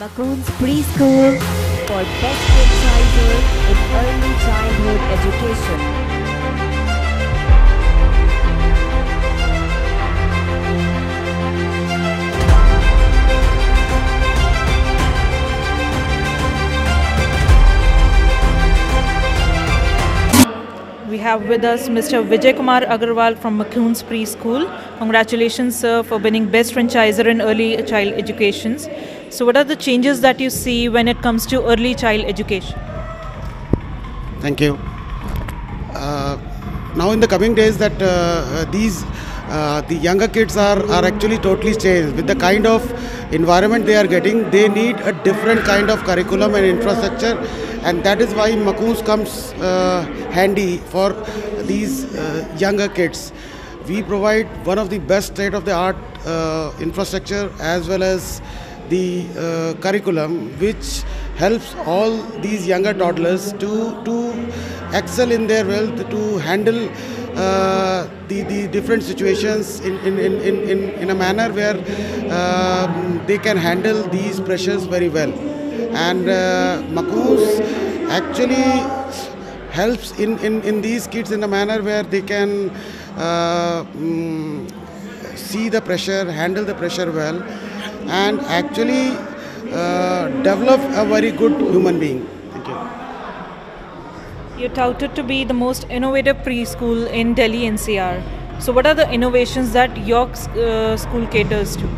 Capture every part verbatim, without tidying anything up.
Macoons Preschool for Best Franchiser in Early Childhood Education. We have with us Mister Vijay Kumar Agarwal from Macoons Preschool. Congratulations, sir, for winning Best Franchiser in Early Child Education. So what are the changes that you see when it comes to early child education? Thank you. Uh, now in the coming days that uh, these uh, the younger kids are, are actually totally changed. With the kind of environment they are getting, they need a different kind of curriculum and infrastructure, and that is why Macoons comes uh, handy for these uh, younger kids. We provide one of the best state-of-the-art uh, infrastructure as well as the uh, curriculum, which helps all these younger toddlers to to excel in their wealth, to handle uh, the, the different situations in, in, in, in, in a manner where uh, they can handle these pressures very well. And uh, Macoons actually helps in, in, in these kids in a manner where they can uh, mm, see the pressure, handle the pressure well, and actually uh, develop a very good human being. Thank you. You're touted to be the most innovative preschool in Delhi N C R. So what are the innovations that your uh, school caters to?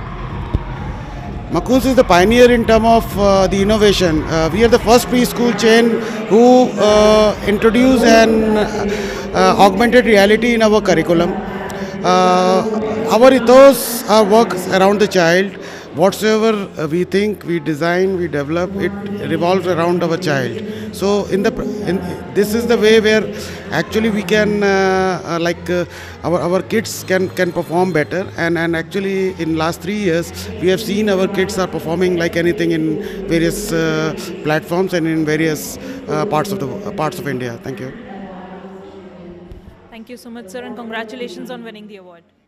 Macoons is the pioneer in terms of uh, the innovation. Uh, we are the first preschool chain who uh, introduced an uh, augmented reality in our curriculum. Uh, our ethos, our work around the child. Whatsoever uh, we think, we design, we develop, it revolves around our child. So in the in, this is the way where actually we can uh, uh, like uh, our our kids can can perform better. And and actually in last three years we have seen our kids are performing like anything in various uh, platforms and in various uh, parts of the uh, parts of India. Thank you. Thank you so much, sir, and congratulations on winning the award.